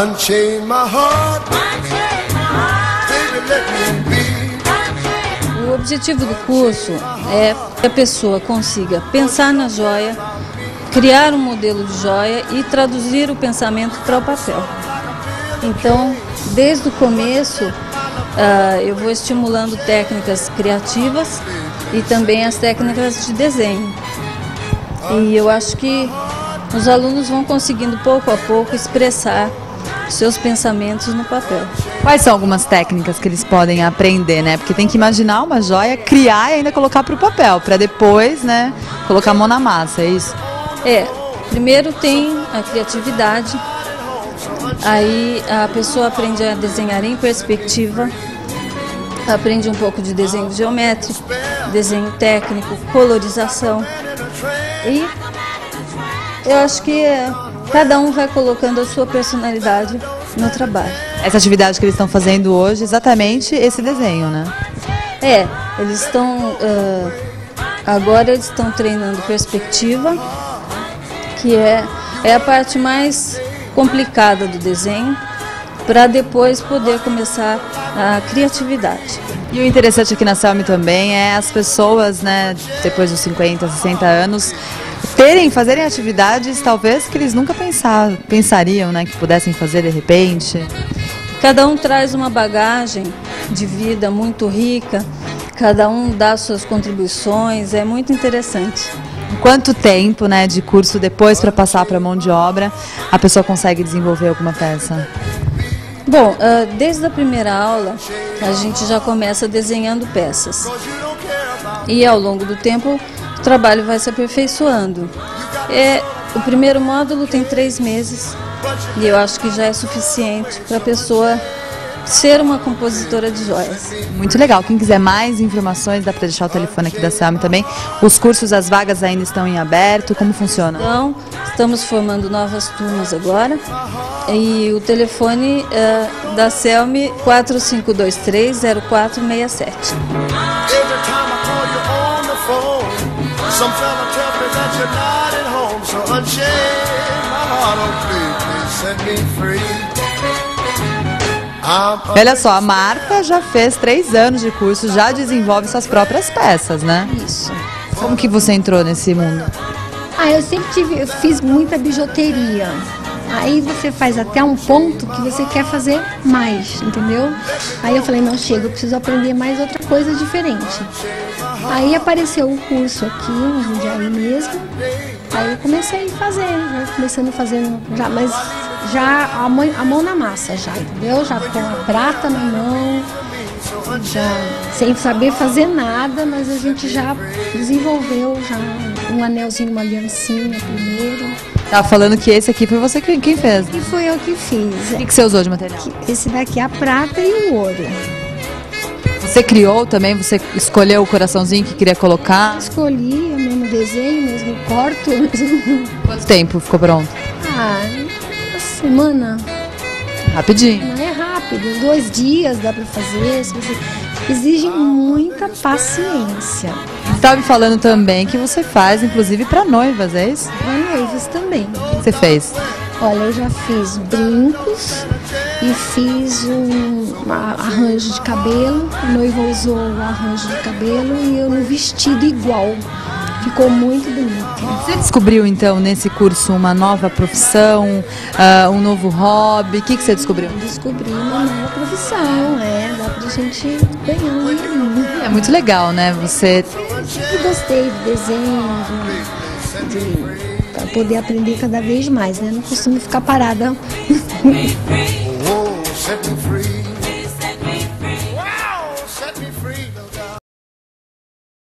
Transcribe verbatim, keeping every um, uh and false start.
Unchain my heart, baby, let me be. O objetivo do curso é que a pessoa consiga pensar na joia, criar um modelo de joia e traduzir o pensamento para o papel. Então, desde o começo, uh, eu vou estimulando técnicas criativas e também as técnicas de desenho. E eu acho que os alunos vão conseguindo pouco a pouco expressar seus pensamentos no papel. Quais são algumas técnicas que eles podem aprender, né? Porque tem que imaginar uma joia, criar e ainda colocar para o papel, para depois, né, colocar a mão na massa, é isso? É, primeiro tem a criatividade, aí a pessoa aprende a desenhar em perspectiva, aprende um pouco de desenho geométrico, desenho técnico, colorização. E eu acho que cada um vai colocando a sua personalidade no trabalho. Essa atividade que eles estão fazendo hoje, exatamente esse desenho, né? É, eles estão, uh, agora eles estão treinando perspectiva, que é, é a parte mais complicada do desenho, para depois poder começar a criatividade. E o interessante aqui na Selmi também é as pessoas, né, depois dos cinquenta, sessenta anos, terem, fazerem atividades talvez que eles nunca pensar, pensariam, né, que pudessem fazer de repente. Cada um traz uma bagagem de vida muito rica, cada um dá suas contribuições, é muito interessante. Quanto tempo, né, de curso depois para passar para a mão de obra a pessoa consegue desenvolver alguma peça? Bom, desde a primeira aula a gente já começa desenhando peças e ao longo do tempo o trabalho vai se aperfeiçoando. É, o primeiro módulo tem três meses e eu acho que já é suficiente para a pessoa ser uma compositora de joias. Muito legal. Quem quiser mais informações, dá para deixar o telefone aqui da Selmi também. Os cursos, as vagas ainda estão em aberto. Como funciona? Então, estamos formando novas turmas agora. E o telefone uh, da Selmi quatro cinco dois três, zero quatro seis sete. Olha só, a Marta já fez três anos de curso, já desenvolve suas próprias peças, né? Isso. Como que você entrou nesse mundo? Ah, eu sempre tive, eu fiz muita bijuteria. Aí você faz até um ponto que você quer fazer mais, entendeu? Aí eu falei, não, chega, eu preciso aprender mais outra coisa diferente. Aí apareceu o curso aqui, em Jundiaí mesmo. Aí eu comecei a fazer, já começando fazendo, já, mas já a mão, a mão na massa já, entendeu? Já com a prata na mão, já sem saber fazer nada, mas a gente já desenvolveu já um anelzinho, uma aliancinha primeiro. Tá falando que esse aqui foi você quem, quem fez? E foi eu que fiz. O que, que você usou de material? Esse daqui é a prata e o ouro. Você criou também? Você escolheu o coraçãozinho que queria colocar? Escolhi, o mesmo desenho, mesmo corto. Quanto tempo ficou pronto? Ah, uma semana. Rapidinho. Não é rápido, dois dias dá pra fazer. Se você... Exige muita paciência. Estava me falando também que você faz, inclusive, para noivas, é isso? Para noivas também. O que você fez? Olha, eu já fiz brincos e fiz um arranjo de cabelo. A noiva usou o arranjo de cabelo e eu no vestido igual. Ficou muito bonito. Você descobriu, então, nesse curso uma nova profissão, uh, um novo hobby? O que, que você descobriu? Descobri uma nova profissão, é. Dá pra gente ganhar um dinheirinho. É muito legal, né? Você... Eu gostei do desenho, de, de, pra poder aprender cada vez mais, né? Não costumo ficar parada.